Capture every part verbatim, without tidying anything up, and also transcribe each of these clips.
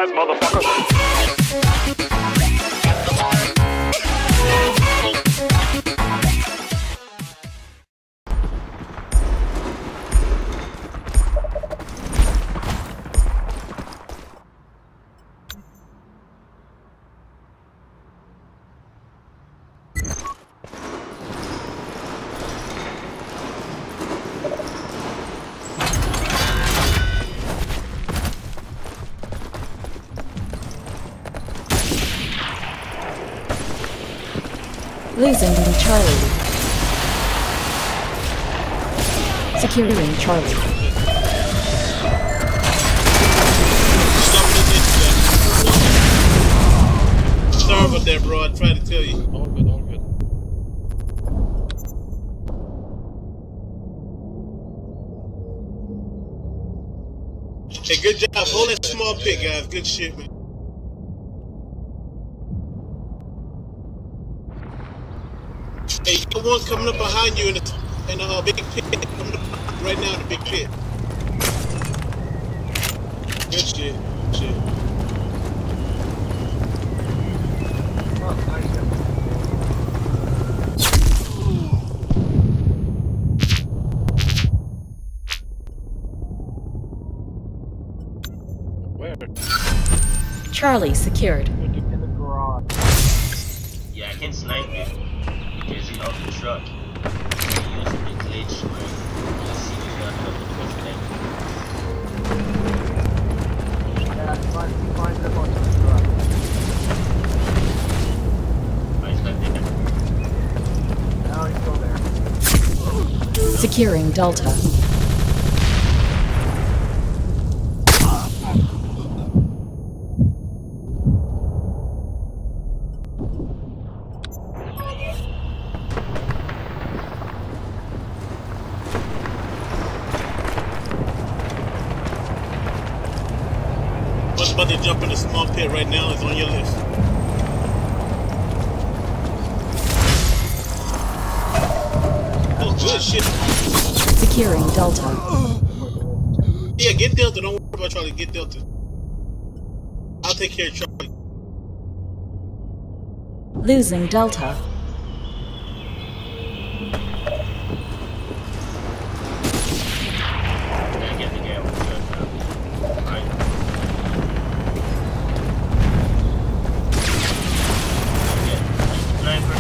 surprise, motherfucker. Losing Charlie. Securing Charlie. Sorry about that, bro. I tried to tell you. All good, all good. Hey, good job. Hold that small pit, guys. Good shit, man. Hey, you got one coming up behind you in the, in the uh, big pit. Coming up right now in the big pit. Good shit. Good shit. Where? Charlie secured. In the garage. Yeah, I can snipe it because he's off the truck. He used the glitch where you see the gun up the first thing. Yeah, find, find the bunch of the garage. I sniped it. Now he's still there. Securing Delta. What's about to jump in the small pit right now is on your list. Oh, good shit. Securing Delta. Yeah, get Delta. Don't worry about Charlie. Get Delta. I'll take care of Charlie. Losing Delta. I get the guy with the gun now. Right. Okay. Sniper.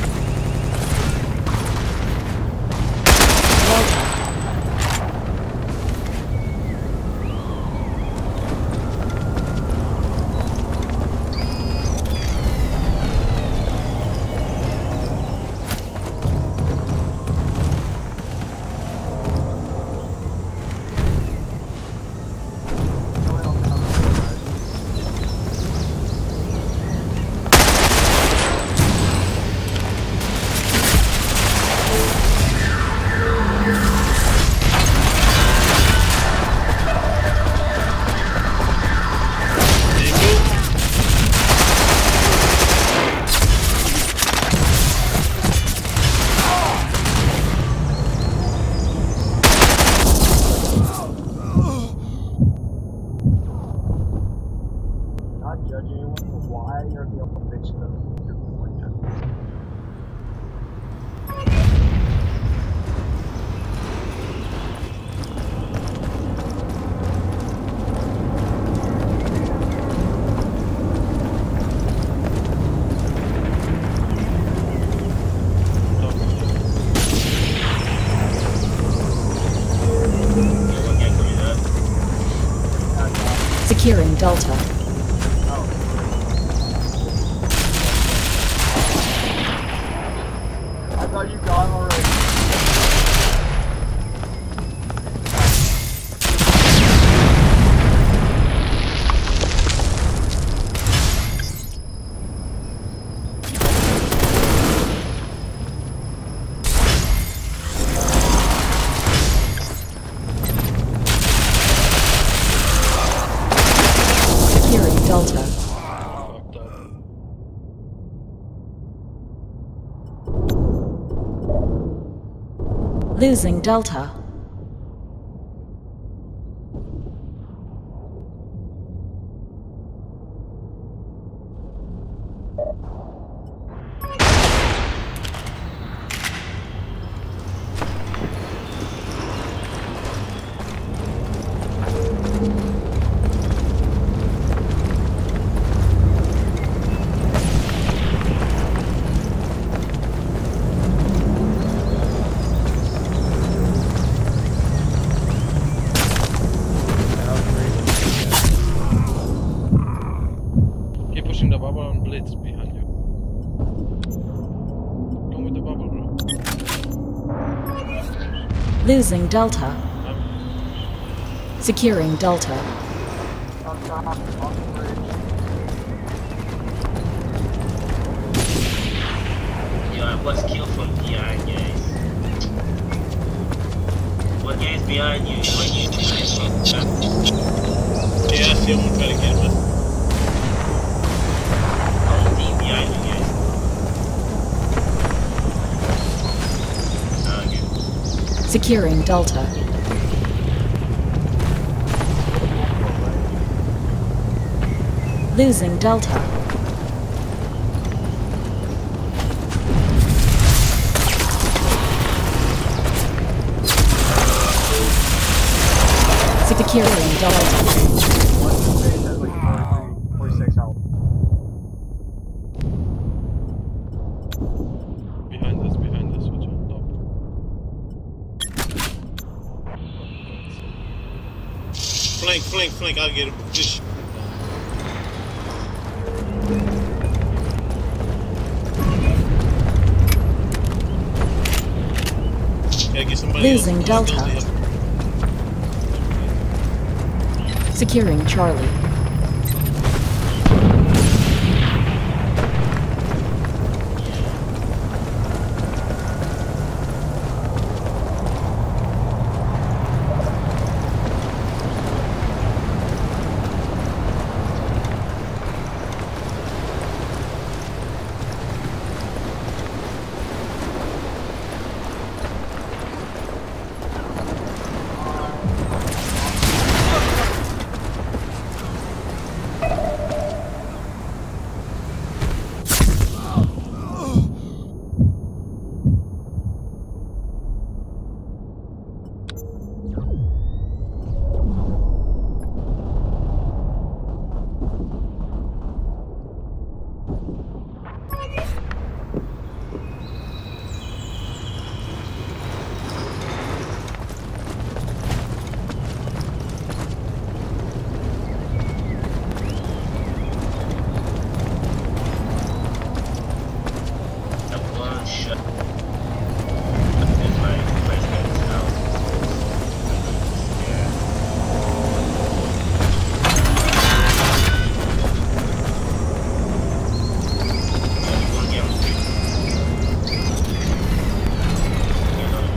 Delta. Not judging anyone for why you're the only bitch that you're doing that. One guy coming up. Securing Delta. I thought you got him already. Securing Delta. Fucked up. Losing Delta. Losing Delta. I'm Securing Delta. Up top, on the bridge. Yo, I was killed from behind, guys. What guys behind you? What you Yeah, I see him trying to get him. Oh, team behind you guys. Ah, good. Securing Delta. Losing Delta. Securing Delta. One stage has like forty-three, forty-six health. behind us, behind us, watch out, top. Flank, flank, flank. I'll get him. Just gotta get somebody Losing else. Delta. Somebody else. Securing Charlie. That one shot. And my president is out. Yeah. Yeah, one game three. Yeah, another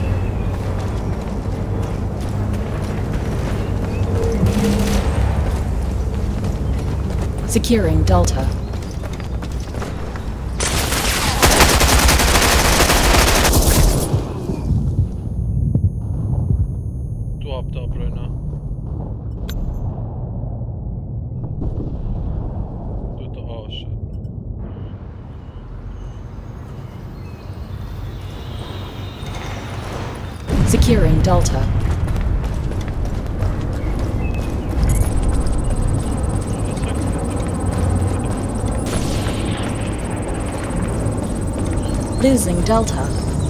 three. Securing Delta. Two up top right now. Two to, oh shit. Securing Delta. Losing Delta.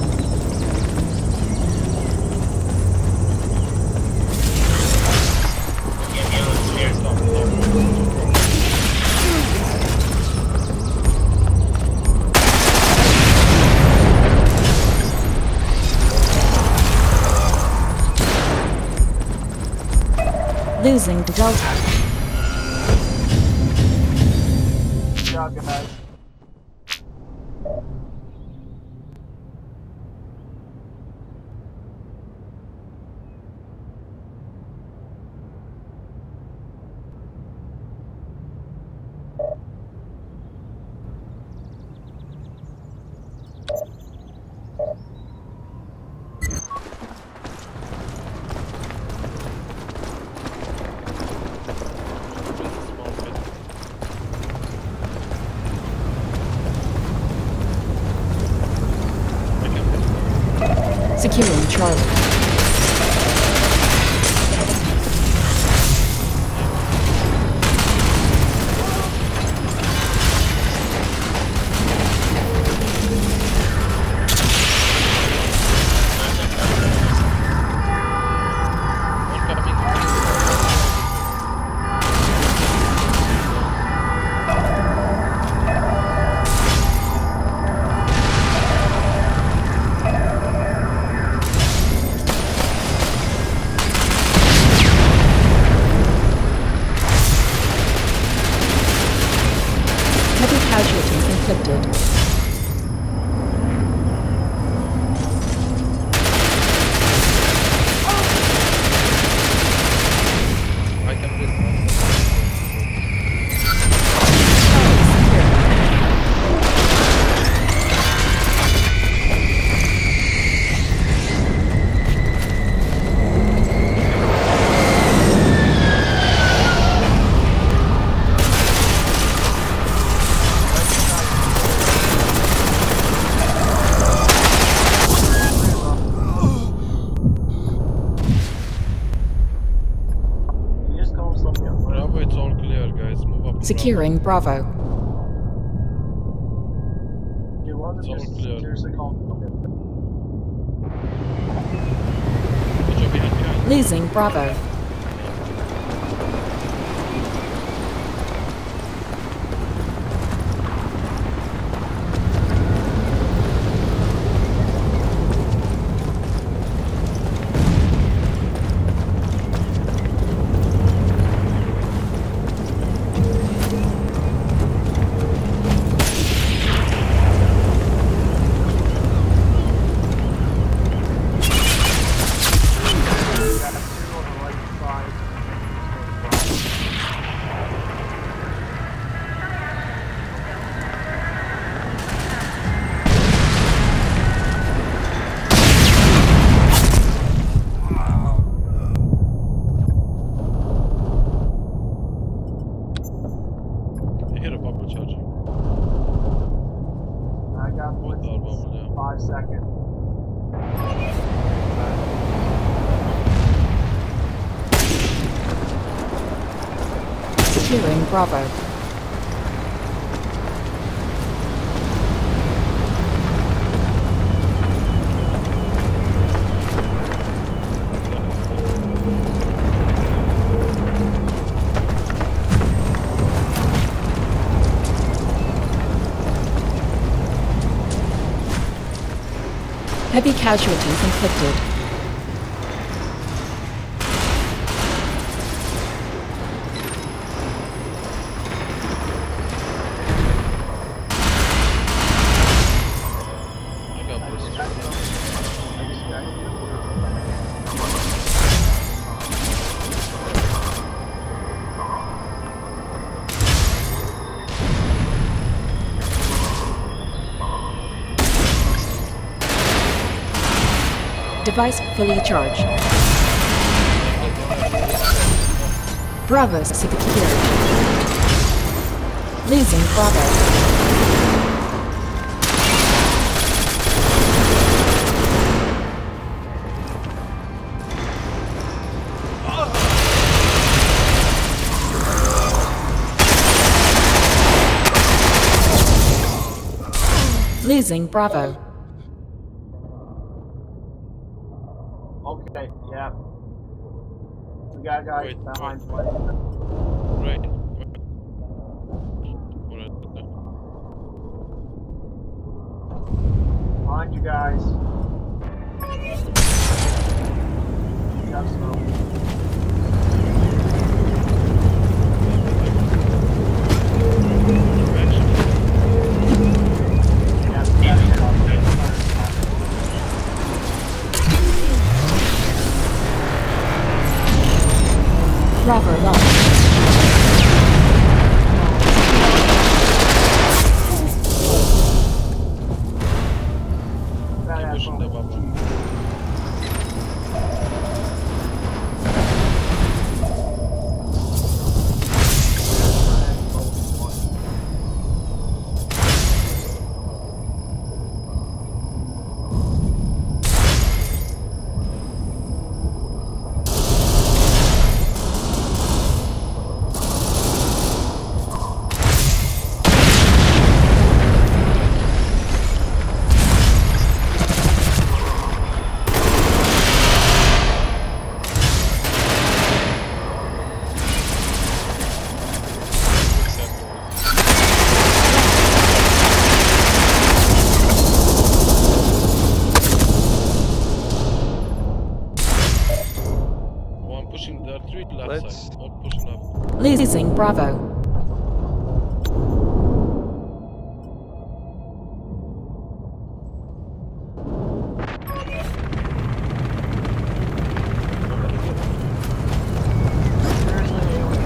Yeah, the other stairs. Top, top. Losing to Delta. Good job, guys. Small bit. Securing Charlie. One coming. You just call something up. Bravo, it's all clear, guys. Move up. to Securing Bravo. You want It's to all just clear. seriously call something up. Bravo. Watch out behind, behind. Losing Bravo. You got two on the right side. I hear a bubble charging. I got What the bubble, yeah. five seconds. Securing Bravo. Heavy casualties inflicted. I got this. I just got Device fully charged. Bravo secured. Losing Bravo. Losing Bravo. Okay, yeah. We got a guy Wait, behind wait. plane. Right. Alright. Behind you guys. You got smoke. Yeah, yeah, Bravo lost. that Keep pushing the asshole. bubble. One pushing, there are three left Let's- side. All pushing up. Losing Bravo. Seriously,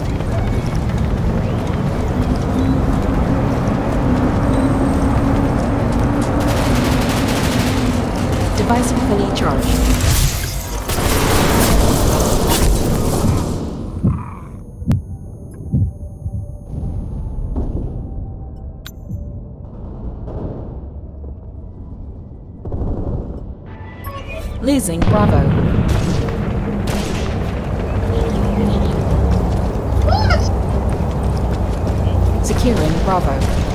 fully charged. Losing Bravo. Securing Bravo.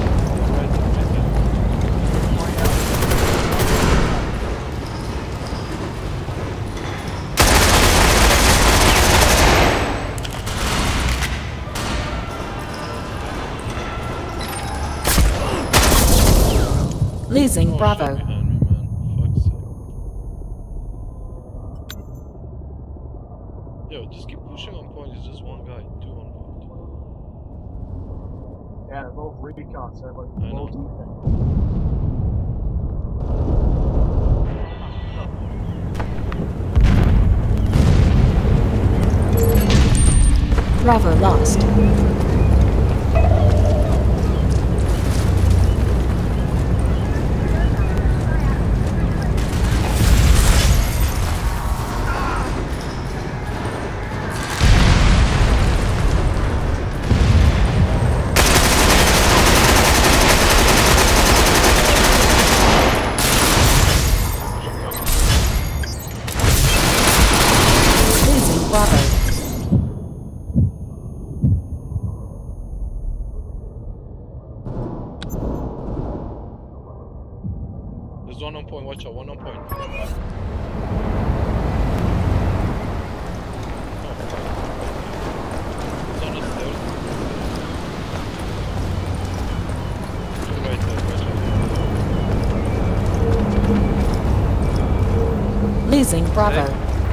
Losing Bravo. Behind me, man. Fuck's sake. Yo, just keep pushing on point. It's just one guy. Two on point. Yeah, they're both recon, so like I know. low defense. Bravo lost. Losing Bravo. There's one on point. Watch out. One on point. Oh. It's on the stairs. Two right there. Watch out. Losing Bravo.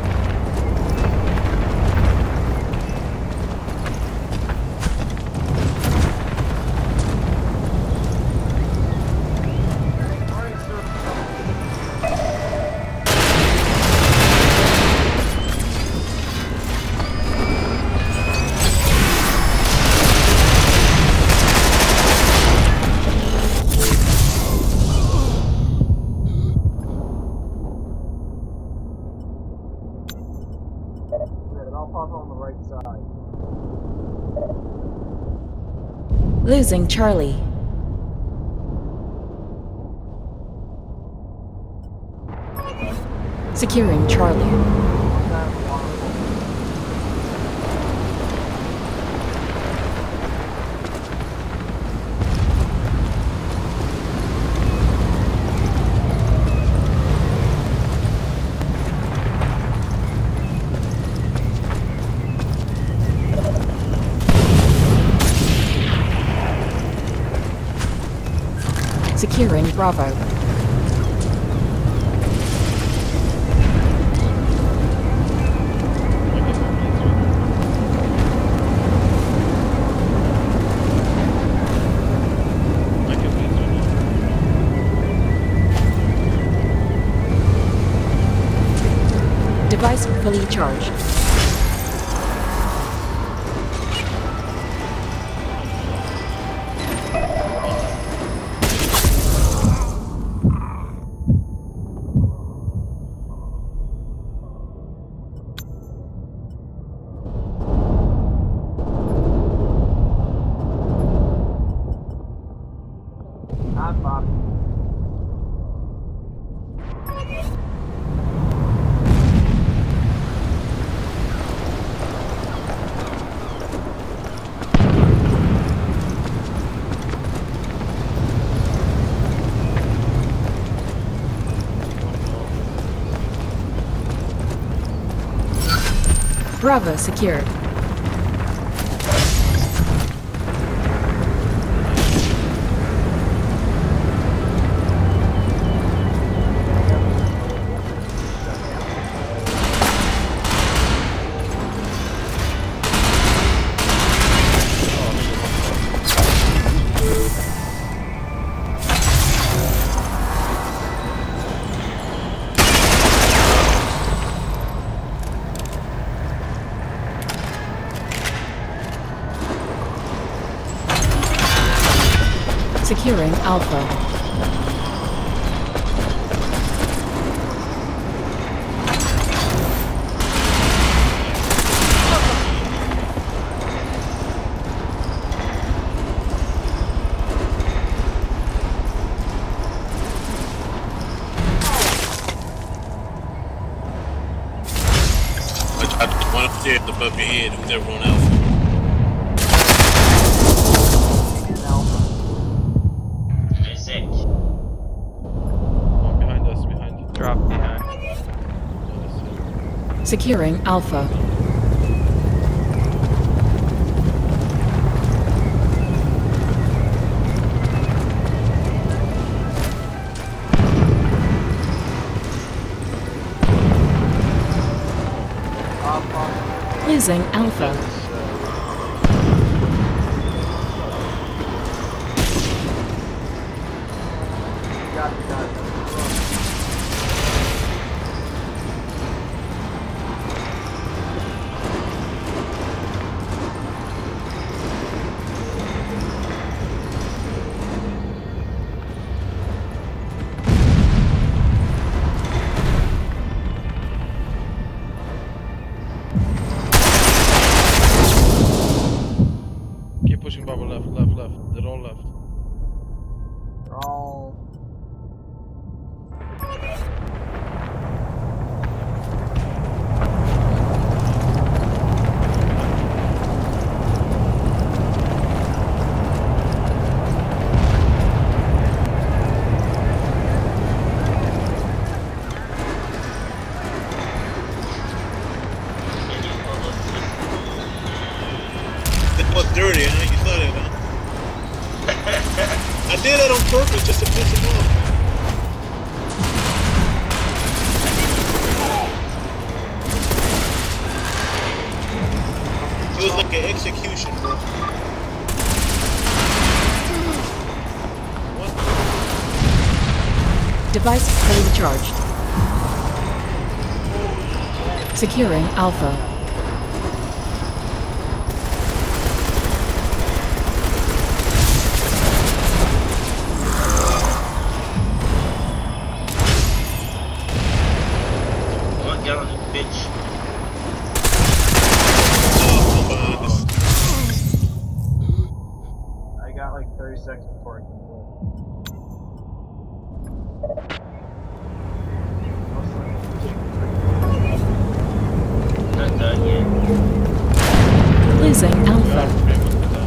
Yeah, I'll pop on the right side. Losing Charlie. Securing Charlie. That one. Securing Bravo. I can please you now. Device fully charged. Not Bobby. Bravo secured. Securing Alpha. above your head, who's never on Alpha. And Alpha. Isaac. Oh, behind us, behind you. Drop behind. Securing Alpha. Alpha. Losing Alpha. Got it, got it. Keep pushing Baba left, left, left. They're all left. They're all. That was dirty, huh? You saw that, huh? I did that on purpose just to piss him off. It was like an execution, bro. Device fully charged. Securing Alpha. One gallon of bitch. Oh, come on. This- I got like thirty seconds before I can move. Not done yet. Losing Yeah, Alpha. okay, must be done.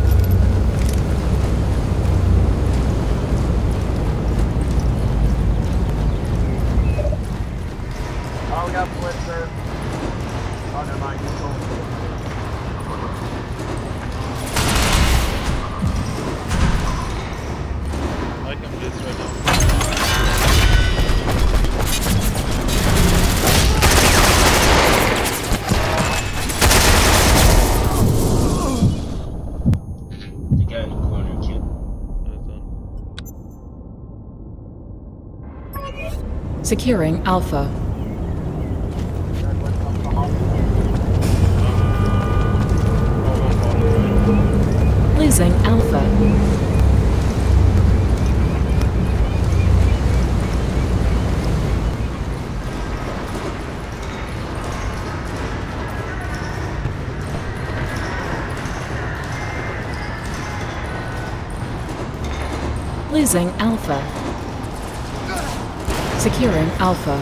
Oh, we got Blitzer. Oh, never mind. He's going. I can blitz right now. The guy in the corner killed. That's done. Securing Alpha. That went up the hall. Oh, one bottom. Losing Alpha. Losing Alpha. Securing Alpha.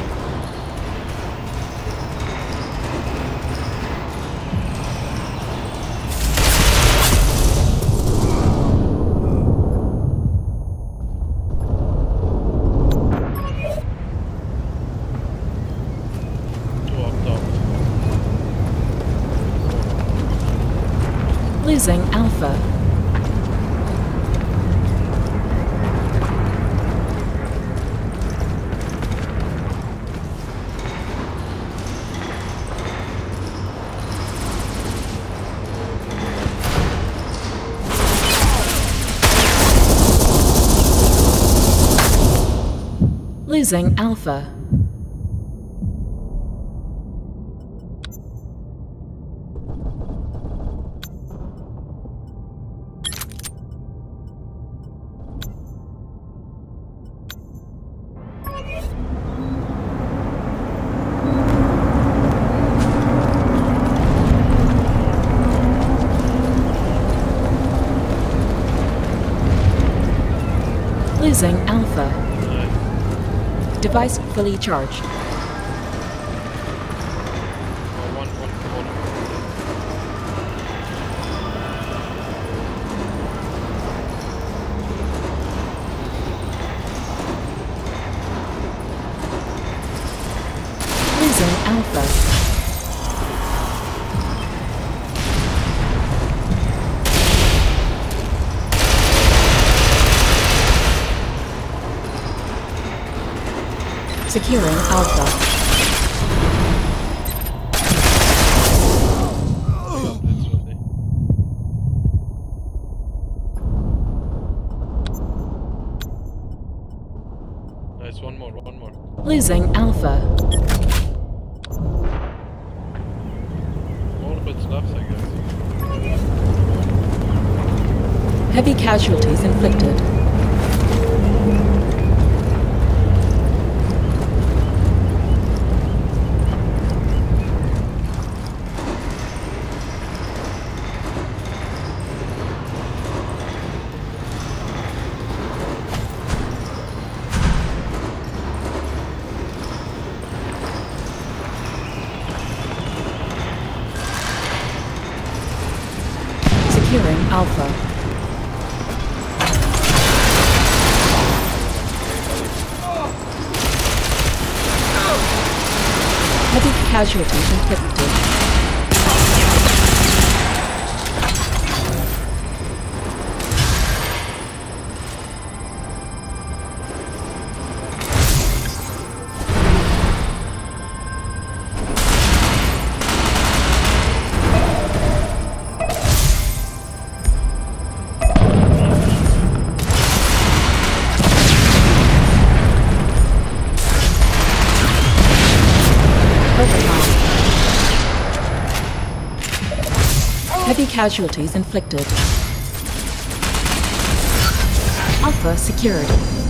Two up top. Losing Alpha. Losing Alpha. Losing Alpha. Nice. Device fully charged. Oh, one, one corner. Securing Alpha. It's ready. Nice, one more, one more. Losing Alpha. All of it's left, I guess. Heavy casualties inflicted. Securing Alpha. Heavy casualties inflicted. Heavy casualties inflicted. Alpha secured.